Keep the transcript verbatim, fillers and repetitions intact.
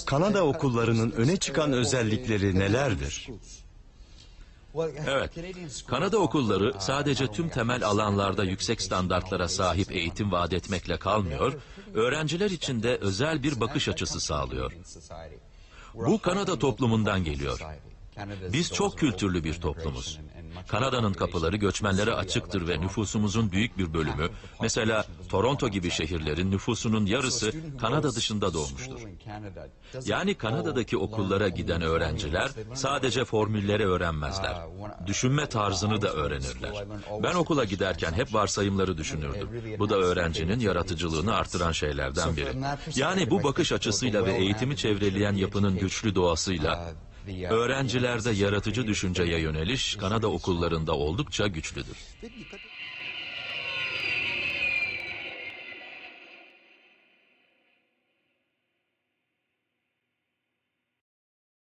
Kanada okullarının öne çıkan özellikleri nelerdir? Evet, Kanada okulları sadece tüm temel alanlarda yüksek standartlara sahip eğitim vaat etmekle kalmıyor, öğrenciler için de özel bir bakış açısı sağlıyor. Bu Kanada toplumundan geliyor. Biz çok kültürlü bir toplumuz. Kanada'nın kapıları göçmenlere açıktır ve nüfusumuzun büyük bir bölümü, mesela Toronto gibi şehirlerin nüfusunun yarısı Kanada dışında doğmuştur. Yani Kanada'daki okullara giden öğrenciler sadece formülleri öğrenmezler. Düşünme tarzını da öğrenirler. Ben okula giderken hep varsayımları düşünürdüm. Bu da öğrencinin yaratıcılığını artıran şeylerden biri. Yani bu bakış açısıyla ve eğitimi çevreleyen yapının güçlü doğasıyla öğrencilerde yaratıcı düşünceye yöneliş Kanada okullarında oldukça güçlüdür.